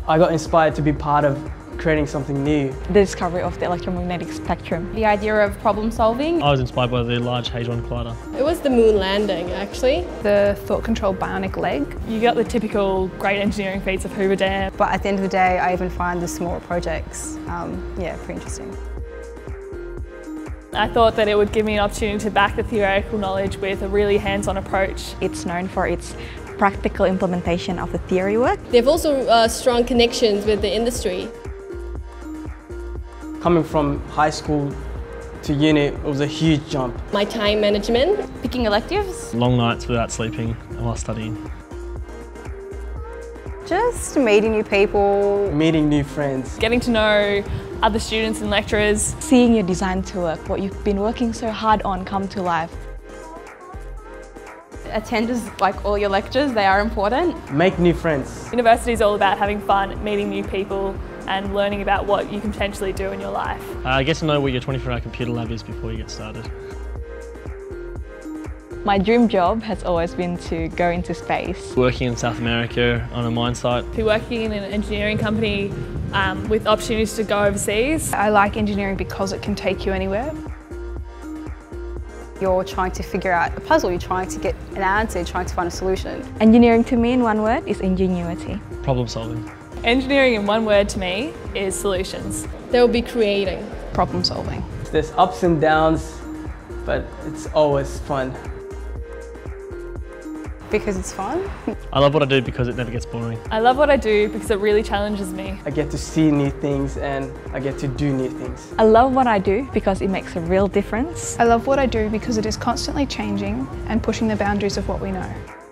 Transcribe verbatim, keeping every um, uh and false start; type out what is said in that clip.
I got inspired to be part of creating something new. The discovery of the electromagnetic spectrum. The idea of problem solving. I was inspired by the Large Hadron Collider. It was the moon landing, actually. The thought-controlled bionic leg. You got the typical great engineering feats of Hoover Dam. But at the end of the day, I even find the smaller projects, um, yeah, pretty interesting. I thought that it would give me an opportunity to back the theoretical knowledge with a really hands-on approach. It's known for its practical implementation of the theory work. They've also uh, strong connections with the industry. Coming from high school to uni, it was a huge jump. My time management. Picking electives. Long nights without sleeping while studying. Just meeting new people. Meeting new friends. Getting to know other students and lecturers. Seeing your design to work, what you've been working so hard on come to life. Attend like all your lectures, they are important. Make new friends. University is all about having fun, meeting new people and learning about what you can potentially do in your life. Uh, get to know what your twenty-four hour computer lab is before you get started. My dream job has always been to go into space. Working in South America on a mine site. Be working in an engineering company um, with opportunities to go overseas. I like engineering because it can take you anywhere. You're trying to figure out a puzzle, you're trying to get an answer, you're trying to find a solution. Engineering to me in one word is ingenuity. Problem solving. Engineering in one word to me is solutions. They'll be creating. Problem solving. There's ups and downs, but it's always fun. Because it's fun. I love what I do because it never gets boring. I love what I do because it really challenges me. I get to see new things and I get to do new things. I love what I do because it makes a real difference. I love what I do because it is constantly changing and pushing the boundaries of what we know.